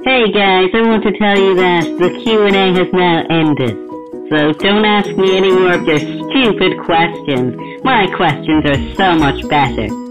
Hey guys, I want to tell you that the Q&A has now ended. So don't ask me any more of your stupid questions. My questions are so much better.